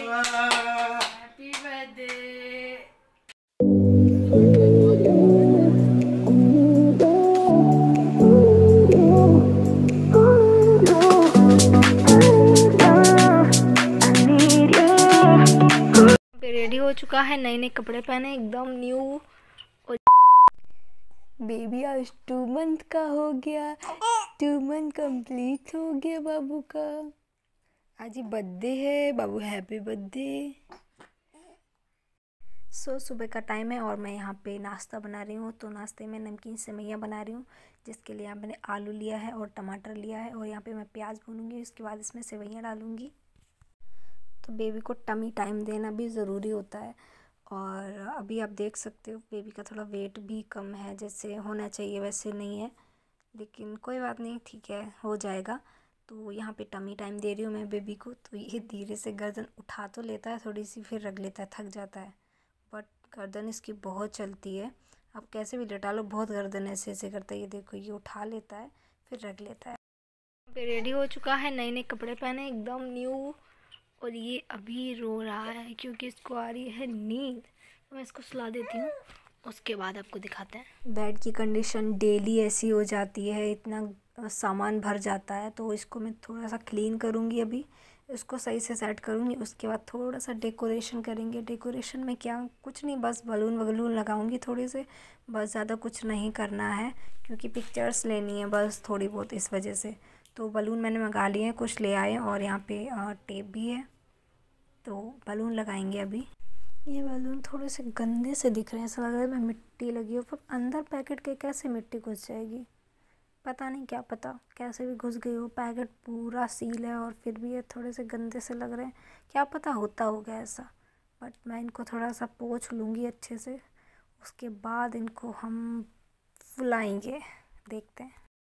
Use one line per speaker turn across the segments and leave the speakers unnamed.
Happy birthday. Ready हो चुका है, नए नए कपड़े पहने एकदम न्यू। और बेबी आज 2 मंथ का हो गया, 2 मंथ कंप्लीट हो गया बाबू का। आज ही बर्थडे है बाबू, हैप्पी बर्थडे। सुबह का टाइम है और मैं यहाँ पे नाश्ता बना रही हूँ। तो नाश्ते में नमकीन सेवइयाँ बना रही हूँ, जिसके लिए यहाँ मैंने आलू लिया है और टमाटर लिया है। और यहाँ पे मैं प्याज भूनूंगी, उसके बाद इसमें सेवइयाँ डालूंगी। तो बेबी को टमी टाइम देना भी ज़रूरी होता है। और अभी आप देख सकते हो बेबी का थोड़ा वेट भी कम है, जैसे होना चाहिए वैसे नहीं है, लेकिन कोई बात नहीं, ठीक है, हो जाएगा। तो यहाँ पे टमी टाइम दे रही हूँ मैं बेबी को। तो ये धीरे से गर्दन उठा तो लेता है थोड़ी सी, फिर रख लेता है, थक जाता है, बट गर्दन इसकी बहुत चलती है। आप कैसे भी लेटा लो, बहुत गर्दन ऐसे ऐसे करता है। ये देखो, ये उठा लेता है फिर रख लेता है। रेडी हो चुका है, नए नए कपड़े पहने एकदम न्यू। और ये अभी रो रहा है क्योंकि इसको आ रही है नींद। तो मैं इसको सुला देती हूँ, उसके बाद आपको दिखाते हैं। बेड की कंडीशन डेली ऐसी हो जाती है, इतना सामान भर जाता है। तो इसको मैं थोड़ा सा क्लीन करूँगी, अभी इसको सही से सेट करूँगी। उसके बाद थोड़ा सा डेकोरेशन करेंगे। डेकोरेशन में क्या, कुछ नहीं, बस बलून वलून लगाऊँगी थोड़े से, बस ज़्यादा कुछ नहीं करना है क्योंकि पिक्चर्स लेनी है बस थोड़ी बहुत, इस वजह से। तो बलून मैंने मंगा लिए हैं, कुछ ले आए। और यहाँ पे टेप भी है, तो बलून लगाएंगे अभी। ये बलून थोड़े से गंदे से दिख रहे हैं, ऐसा लग रहा है मैं मिट्टी लगी हो। पर अंदर पैकेट के कैसे मिट्टी घुस जाएगी, पता नहीं, क्या पता कैसे भी घुस गई हो। पैकेट पूरा सील है और फिर भी ये थोड़े से गंदे से लग रहे हैं, क्या पता होता होगा ऐसा। बट मैं इनको थोड़ा सा पोंछ लूँगी अच्छे से, उसके बाद इनको हम फुलाएंगे, देखते हैं।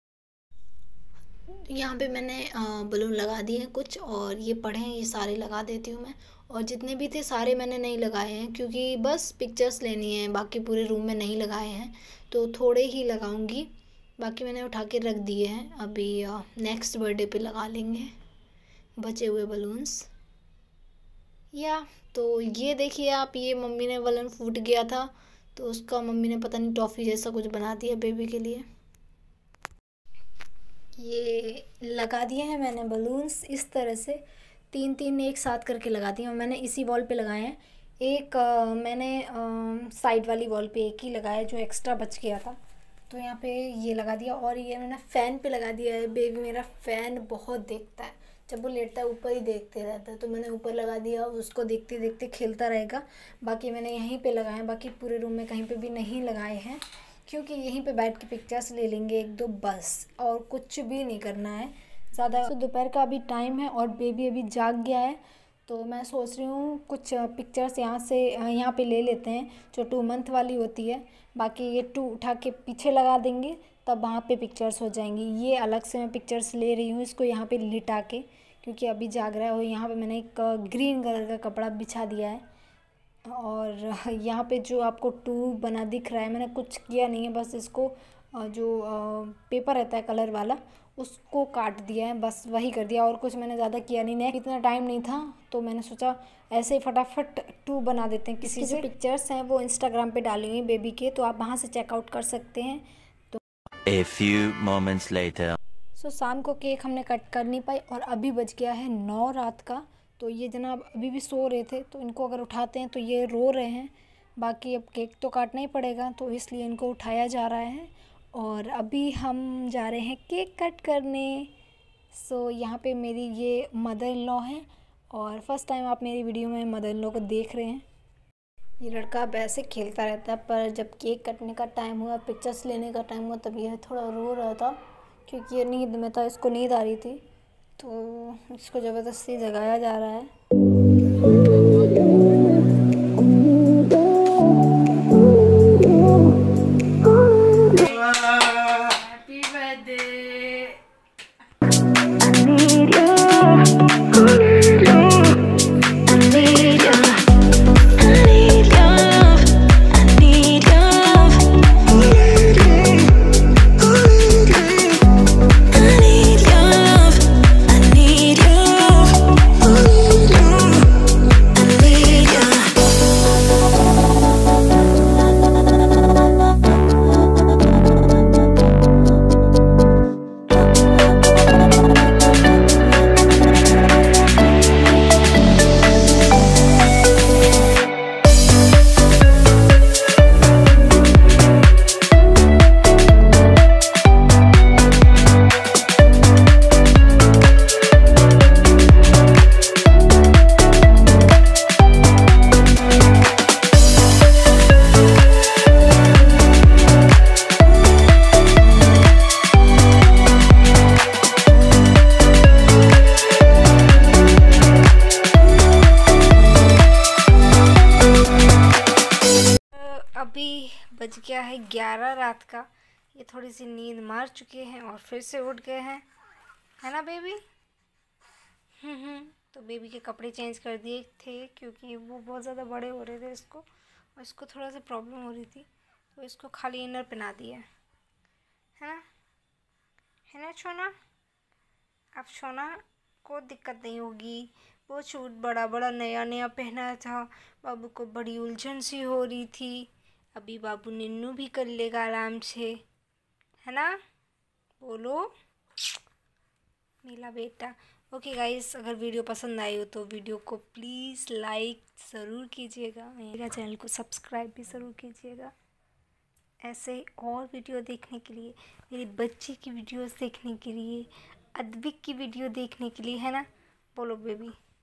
यहाँ पे मैंने बलून लगा दिए हैं कुछ, और ये पड़े हैं, ये सारे लगा देती हूँ मैं। और जितने भी थे सारे मैंने नहीं लगाए हैं क्योंकि बस पिक्चर्स लेनी है, बाकी पूरे रूम में नहीं लगाए हैं, तो थोड़े ही लगाऊंगी। बाकी मैंने उठा के रख दिए हैं, अभी नेक्स्ट बर्थडे पे लगा लेंगे बचे हुए बलून्स। तो ये देखिए आप, ये मम्मी ने बलून फूट गया था तो उसका मम्मी ने पता नहीं टॉफ़ी जैसा कुछ बना दिया बेबी के लिए। ये लगा दिए हैं मैंने बलून्स इस तरह से, 3 एक साथ करके लगा दिए। और मैंने इसी वॉल पे लगाए हैं। एक मैंने साइड वाली वॉल पे एक ही लगाया जो एक्स्ट्रा बच गया था, तो यहाँ पे ये लगा दिया। और ये मैंने फ़ैन पे लगा दिया है। बेबी मेरा फ़ैन बहुत देखता है, जब वो लेटता है ऊपर ही देखते रहता है, तो मैंने ऊपर लगा दिया, उसको देखते देखते खेलता रहेगा। बाकी मैंने यहीं पे लगाए हैं, बाकी पूरे रूम में कहीं पे भी नहीं लगाए हैं क्योंकि यहीं पे बैठ के पिक्चर्स ले लेंगे 1-2 बस, और कुछ भी नहीं करना है ज़्यादा। तो दोपहर का अभी टाइम है और बेबी अभी जाग गया है, तो मैं सोच रही हूँ कुछ पिक्चर्स यहाँ पे ले लेते हैं जो 2 मंथ वाली होती है। बाकी ये 2 उठा के पीछे लगा देंगे, तब वहाँ पे पिक्चर्स हो जाएंगी। ये अलग से मैं पिक्चर्स ले रही हूँ इसको यहाँ पे लिटा के, क्योंकि अभी जाग रहा है। और यहाँ पे मैंने एक ग्रीन कलर का कपड़ा बिछा दिया है। और यहाँ पे जो आपको 2 बना दिख रहा है, मैंने कुछ किया नहीं है, बस इसको जो पेपर रहता है कलर वाला उसको काट दिया है, बस वही कर दिया, और कुछ मैंने ज़्यादा किया नहीं। इतना टाइम नहीं था तो मैंने सोचा ऐसे ही फटाफट 2 बना देते हैं किसी से। पिक्चर्स हैं वो इंस्टाग्राम पे डालूंगी बेबी के, तो आप वहाँ से चेकआउट कर सकते हैं। तो
A few moments later.
शाम को केक हमने कट कर नहीं पाई और अभी बज गया है 9 रात का। तो ये जनाब अभी भी सो रहे थे, तो इनको अगर उठाते हैं तो ये रो रहे हैं। बाकी अब केक तो काटना ही पड़ेगा, तो इसलिए इनको उठाया जा रहा है। और अभी हम जा रहे हैं केक कट करने। यहाँ पे मेरी ये मदर इन लॉ हैं, और फर्स्ट टाइम आप मेरी वीडियो में मदर इन लॉ को देख रहे हैं। ये लड़का अब ऐसे खेलता रहता है, पर जब केक कटने का टाइम हुआ, पिक्चर्स लेने का टाइम हुआ, तब ये थोड़ा रो रहा था क्योंकि ये नींद में था, इसको नींद आ रही थी, तो इसको ज़बरदस्ती जगाया जा रहा है। Happy birthday. बज गया है 11 रात का। ये थोड़ी सी नींद मार चुके हैं और फिर से उठ गए हैं, है ना बेबी? तो बेबी के कपड़े चेंज कर दिए थे क्योंकि वो बहुत ज़्यादा बड़े हो रहे थे इसको, और इसको थोड़ा सा प्रॉब्लम हो रही थी, तो इसको खाली इनर पहना दिया, है ना? है ना छोना? अब छोना को दिक्कत नहीं होगी। वो सूट बड़ा बड़ा नया नया पहना था, बाबू को बड़ी उलझन सी हो रही थी। अभी बाबू निन्नू भी कर लेगा आराम से, है ना? बोलो मेरा बेटा। ओके गाइस, अगर वीडियो पसंद आई हो तो वीडियो को प्लीज़ लाइक ज़रूर कीजिएगा, मेरा चैनल को सब्सक्राइब भी ज़रूर कीजिएगा। ऐसे और वीडियो देखने के लिए, मेरी बच्ची की वीडियोस देखने के लिए, अद्विक की वीडियो देखने के लिए, है ना? बोलो बेबी।